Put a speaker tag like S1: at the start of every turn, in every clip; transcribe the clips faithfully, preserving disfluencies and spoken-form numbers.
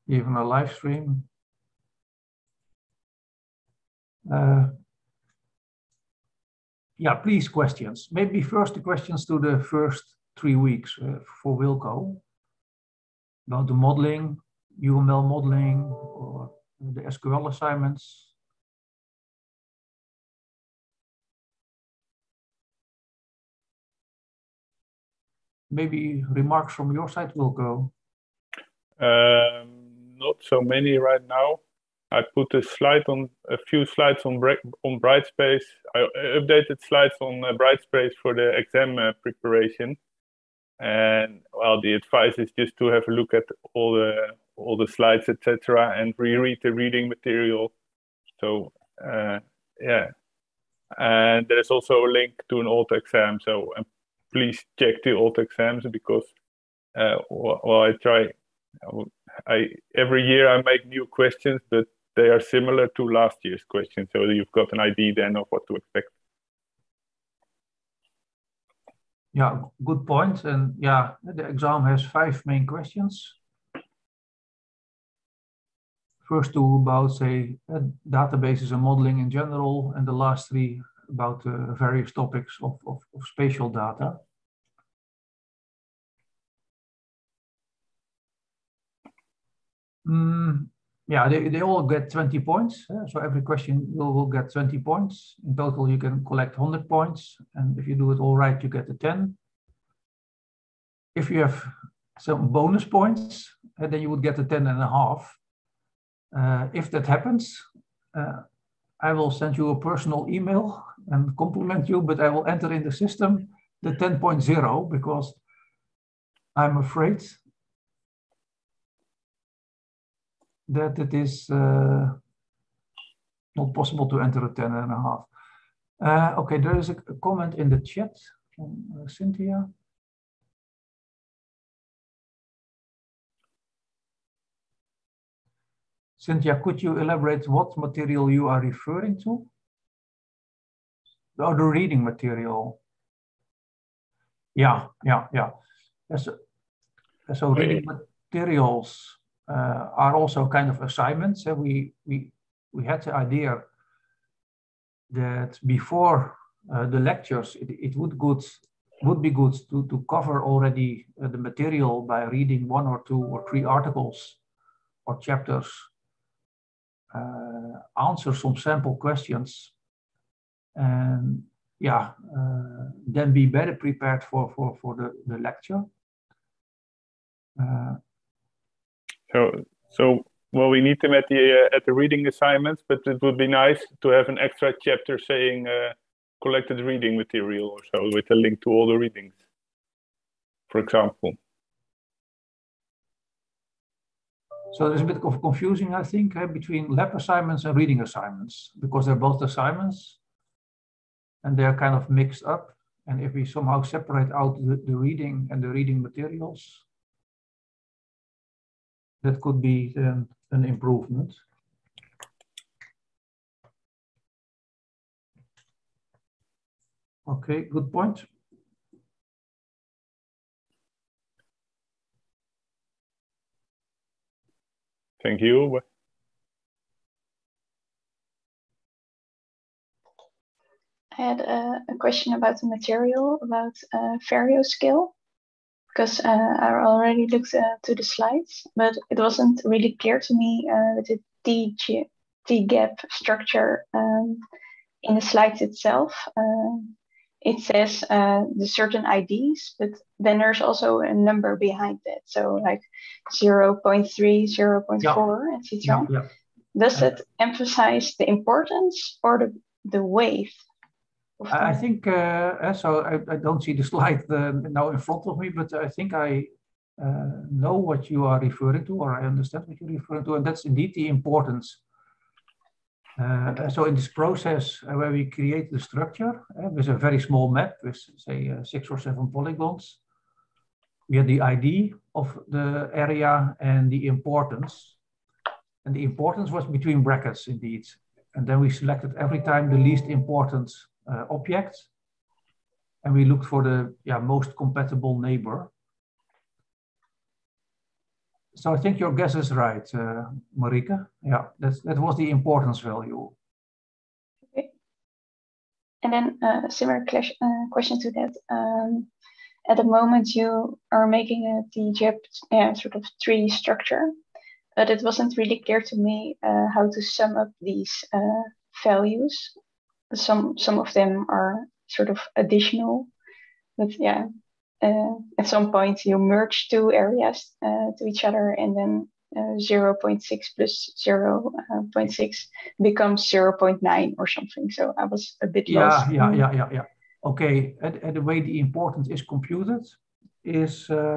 S1: even a live stream. Uh, yeah, please questions. Maybe first the questions to the first three weeks uh, for Wilco. About the modeling, U M L modeling, or the S Q L assignments. Maybe remarks from your side, Wilco.
S2: Um, not so many right now. I put a slide on a few slides on on Brightspace. I updated slides on uh, Brightspace for the exam uh, preparation, and well, the advice is just to have a look at all the all the slides, et cetera, and reread the reading material. So uh, yeah, and there's also a link to an old exam. So uh, please check the old exams because uh, well, I try. I every year I make new questions, but they are similar to last year's questions, so you've got an idea then of what to expect.
S1: Yeah, good point. And yeah, the exam has five main questions. First two about, say, uh, databases and modeling in general, and the last three about uh, various topics of, of, of spatial data. Mm, yeah, they, they all get twenty points. Uh, so every question will, will get twenty points. In total, you can collect one hundred points. And if you do it all right, you get a ten. If you have some bonus points, uh, then you would get a ten and a half. Uh, if that happens, uh, I will send you a personal email and compliment you, but I will enter in the system the ten point zero because I'm afraid that it is uh, not possible to enter a ten and a half. Uh, okay, there is a, a comment in the chat from uh, Cynthia. Cynthia, could you elaborate what material you are referring to? Oh, the reading material. Yeah, yeah, yeah. So, so reading materials uh, are also kind of assignments. Uh, we, we, we had the idea that before uh, the lectures, it, it would, good, would be good to, to cover already uh, the material by reading one or two or three articles or chapters, uh, answer some sample questions, and yeah, uh, then be better prepared for, for, for the, the lecture. Uh,
S2: so, so well, we need them at the uh, at the reading assignments, but it would be nice to have an extra chapter saying uh, collected reading material or so, with a link to all the readings, for example.
S1: So there's a bit of confusing, I think, uh, between lab assignments and reading assignments, because they're both assignments and they're kind of mixed up. And if we somehow separate out the, the reading and the reading materials, that could be um, an improvement. Okay, good point.
S2: Thank you.
S3: I had a, a question about the material, about uh, Varioscale, because uh, I already looked uh, to the slides, but it wasn't really clear to me uh, with the T-gap structure um, in the slides itself. Uh, it says uh, the certain I Ds, but then there's also a number behind that. So like zero point three, zero point four, yeah. et cetera. Yeah, yeah. Does it emphasize the importance or the, the weight?
S1: I think, uh, so I, I don't see the slide uh, now in front of me, but I think I uh, know what you are referring to, or I understand what you're referring to, and that's indeed the importance. Uh, so in this process uh, where we create the structure uh, with a very small map with, say, uh, six or seven polygons, we have the I D of the area and the importance. And the importance was between brackets, indeed. And then we selected every time the least important Uh, object, and we looked for the yeah, most compatible neighbor. so I think your guess is right, uh, Marika. Yeah, that's, that was the importance value.
S3: Okay. And then a uh, similar uh, question to that. Um, at the moment, you are making a T G E P uh, sort of tree structure, but it wasn't really clear to me uh, how to sum up these uh, values. Some some of them are sort of additional, but yeah, uh, at some point you merge two areas uh, to each other, and then uh, zero point six plus zero point six becomes zero point nine or something. So I was a bit
S1: Yeah,
S3: lost.
S1: yeah, yeah, yeah, yeah. Okay, and, and the way the importance is computed is uh,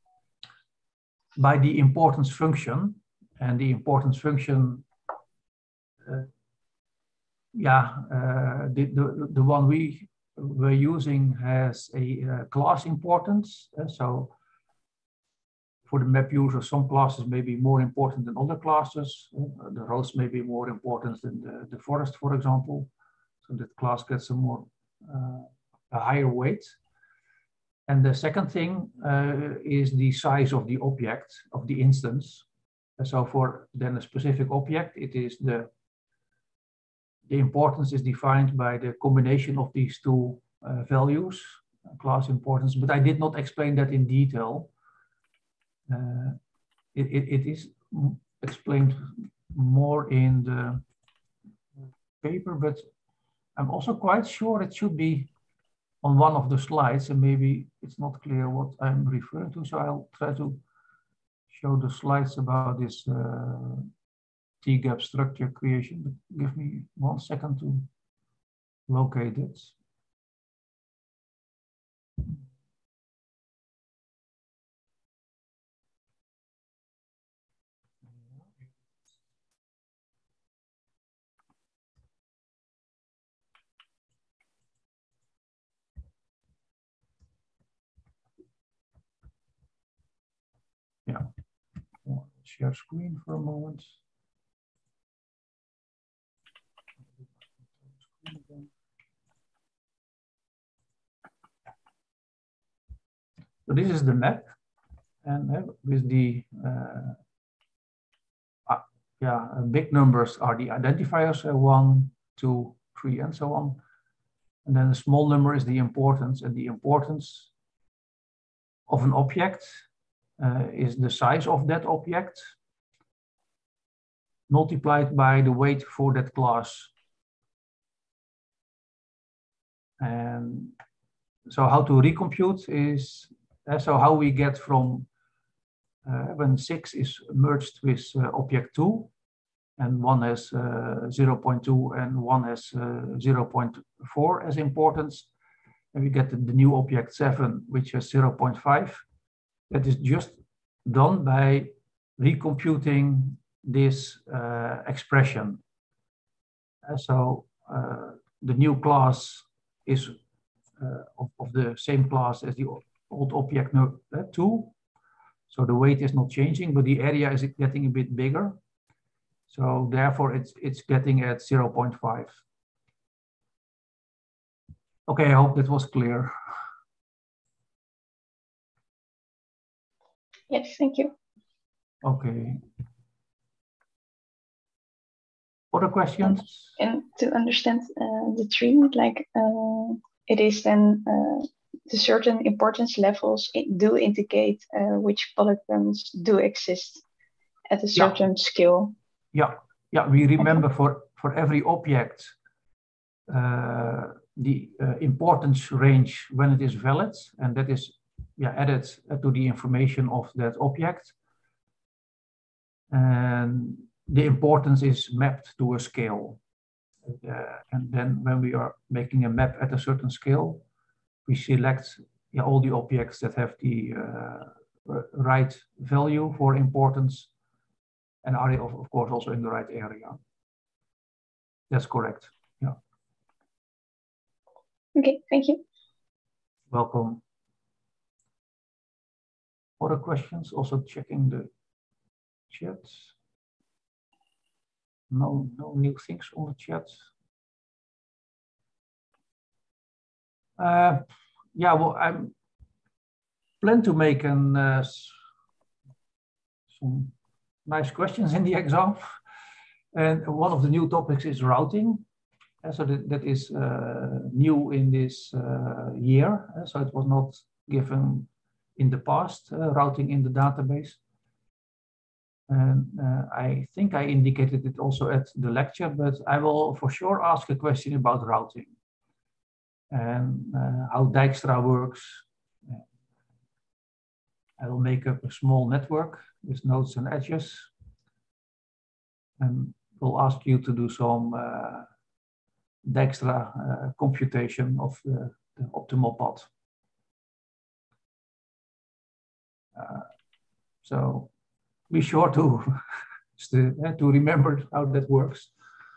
S1: by the importance function, and the importance function, uh, yeah, uh, the, the, the one we were using has a uh, class importance. Uh, so for the map user, some classes may be more important than other classes. Uh, the roads may be more important than the, the forest, for example. So that class gets a more uh, a higher weight. And the second thing uh, is the size of the object, of the instance. And so for then a specific object, it is the, the importance is defined by the combination of these two uh, values, class importance, but I did not explain that in detail. Uh, it, it, it is explained more in the paper, but I'm also quite sure it should be on one of the slides, and maybe it's not clear what I'm referring to. So I'll try to show the slides about this uh, T G E P structure creation, but give me one second to locate it. Yeah, I'll share screen for a moment. So this is the map, and uh, with the uh, uh, yeah uh, big numbers are the identifiers, uh, one, two, three, and so on. And then the small number is the importance, and the importance of an object uh, is the size of that object multiplied by the weight for that class. And so how to recompute is, uh, so how we get from uh, when six is merged with uh, object two, and one has uh, zero point two and one has uh, zero point four as importance, and we get the, the new object seven, which has zero point five. That is just done by recomputing this uh, expression. Uh, so uh, the new class is uh, of, of the same class as the old object uh, two. So the weight is not changing, but the area is getting a bit bigger. So therefore it's, it's getting at zero point five. Okay, I hope that was clear.
S3: Yes, thank you.
S1: Okay. Other questions?
S3: And to understand uh, the tree, like uh, it is then uh, the certain importance levels do indicate uh, which polygons do exist at a certain
S1: yeah.
S3: scale.
S1: Yeah, yeah. We remember okay. for for every object uh, the uh, importance range when it is valid, and that is yeah added to the information of that object. And the importance is mapped to a scale. Uh, and then when we are making a map at a certain scale, we select yeah, all the objects that have the uh, right value for importance and are, of, of course, also in the right area. That's correct. Yeah.
S3: Okay, thank you.
S1: Welcome. Other questions? Also checking the chat. No, no new things on the chat. Uh, yeah, well, I plan to make an uh, some nice questions in the exam. And one of the new topics is routing. Uh, so that, that is uh, new in this uh, year. Uh, so it was not given in the past, uh, routing in the database. And uh, I think I indicated it also at the lecture, but I will for sure ask a question about routing and uh, how Dijkstra works. I will make up a small network with nodes and edges, and will ask you to do some uh, Dijkstra uh, computation of the, the optimal path. Uh, so be sure to, to remember how that works.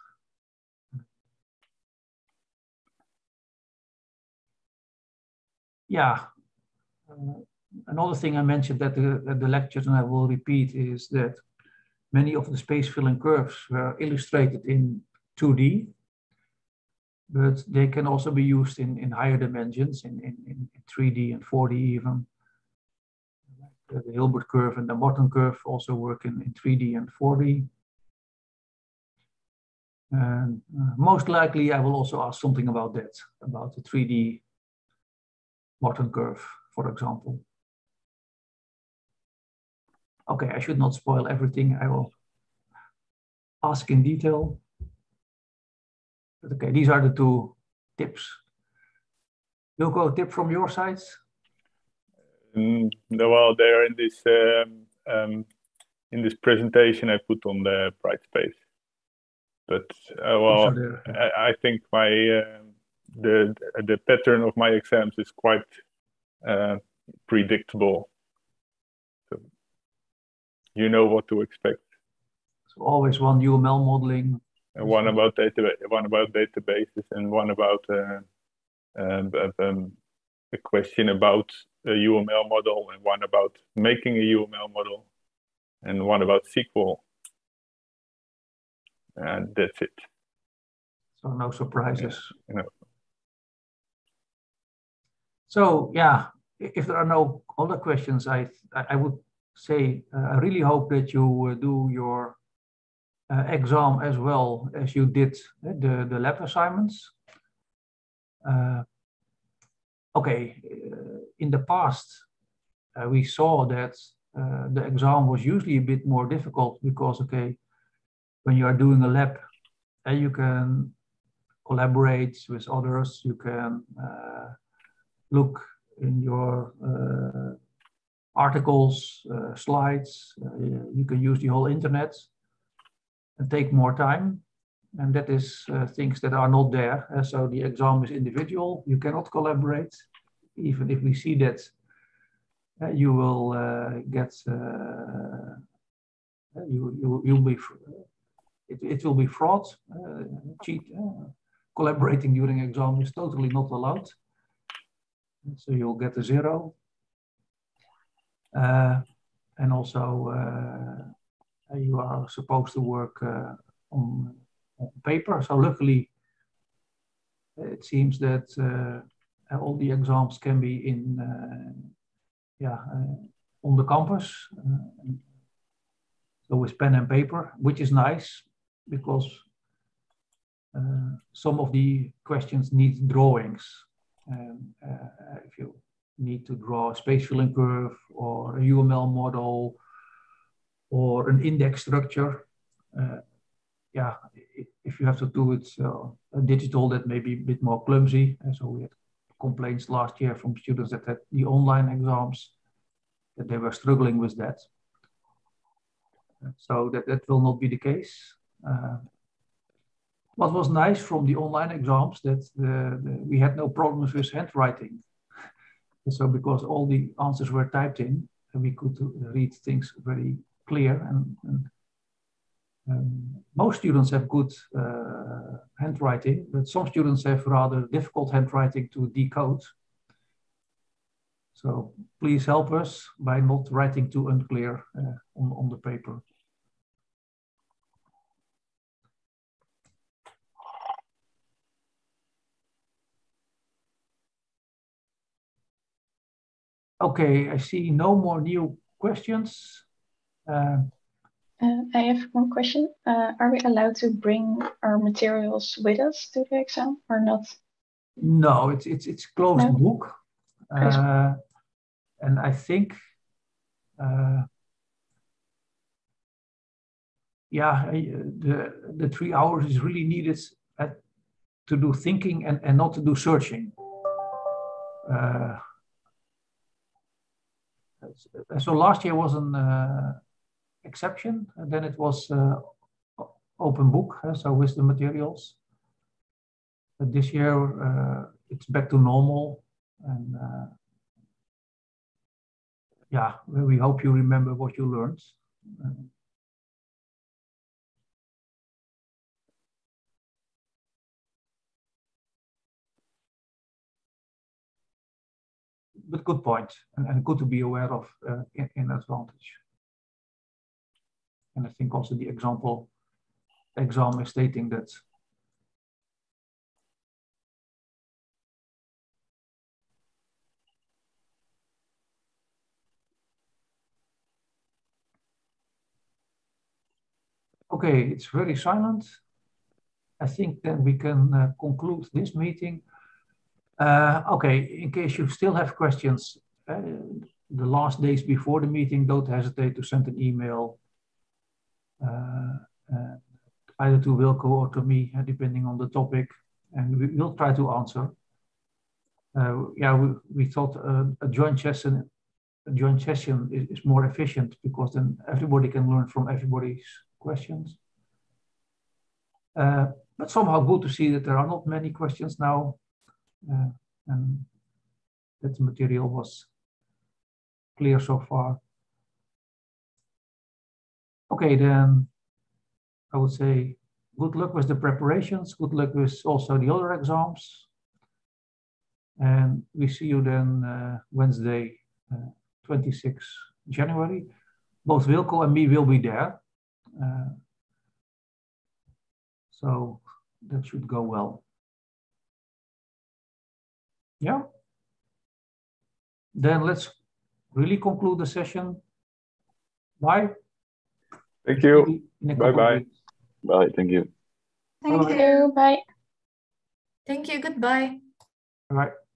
S1: Yeah, uh, another thing I mentioned at the, at the lectures, and I will repeat, is that many of the space filling curves were illustrated in two D, but they can also be used in, in higher dimensions, in, in, in three D and four D even. The Hilbert curve and the Morton curve also work in, in three D and four D. And uh, most likely I will also ask something about that, about the three D Morton curve, for example. Okay, I should not spoil everything. I will ask in detail. But okay, these are the two tips. Wilco, a tip from your side?
S2: Mm, well, they're in this um, um, in this presentation I put on the Brightspace. But uh, well,
S1: there, yeah.
S2: I, I think my uh, the the pattern of my exams is quite uh, predictable. So you know what to expect.
S1: So always one U M L modeling.
S2: And one about data, one about databases, and one about uh, um, um, a question about a U M L model, and one about making a U M L model, and one about S Q L. And that's it.
S1: So no surprises.
S2: Yeah, you know.
S1: So yeah, if there are no other questions, I I would say uh, I really hope that you uh, do your uh, exam as well as you did uh, the the lab assignments. Uh, okay, uh, in the past uh, we saw that uh, the exam was usually a bit more difficult because okay, when you are doing a lab, uh, you can collaborate with others, you can uh, look in your uh, articles, uh, slides, uh, you can use the whole internet and take more time. And that is uh, things that are not there. Uh, so the exam is individual, you cannot collaborate. Even if we see that uh, you will uh, get, uh, you, you, you'll be, it, it will be fraud, uh, cheat. Uh, collaborating during exam is totally not allowed. So you'll get a zero. Uh, and also uh, you are supposed to work uh, on, on paper. So luckily, it seems that uh, all the exams can be in, uh, yeah, uh, on the campus. Uh, so with pen and paper, which is nice because uh, some of the questions need drawings. And uh, if you need to draw a space filling curve or a U M L model or an index structure, uh, yeah, if you have to do it uh, digital, that may be a bit more clumsy. And so we had complaints last year from students that had the online exams, that they were struggling with that. So that, that will not be the case. Uh, what was nice from the online exams that the, the, we had no problems with handwriting. So because all the answers were typed in, and we could read things very clear. And, and um, most students have good uh, handwriting, but some students have rather difficult handwriting to decode. So please help us by not writing too unclear uh, on, on the paper. Okay, I see no more new questions. Uh,
S3: uh, I have one question. Uh, are we allowed to bring our materials with us to the exam or not?
S1: No, it's it's it's closed
S3: No?
S1: book, uh, and I think, uh, yeah, the the three hours is really needed at, to do thinking and and not to do searching. Uh, so last year was an uh, exception, and then it was uh, open book, uh, so with the materials. But this year uh, it's back to normal, and uh, yeah, we hope you remember what you learned. Uh, but good point, and, and good to be aware of uh, in, in advantage. And I think also the example exam is stating that okay, it's very silent. I think then we can uh, conclude this meeting. Uh, okay, in case you still have questions, uh, the last days before the meeting, don't hesitate to send an email uh, uh, either to Wilco or to me, uh, depending on the topic, and we will try to answer. Uh, yeah, we, we thought uh, a joint session, a joint session is, is more efficient because then everybody can learn from everybody's questions. Uh, but somehow good to see that there are not many questions now, uh, and that the material was clear so far. Okay, then I would say good luck with the preparations, good luck with also the other exams. And we see you then uh, Wednesday, uh, twenty-sixth January. Both Wilco and me will be there. Uh, so that should go well. Yeah. Then let's really conclude the session. Bye.
S2: Thank you. Bye bye.
S4: Bye. Thank you.
S3: Thank you. Bye.
S5: Thank you. Goodbye.
S1: Bye.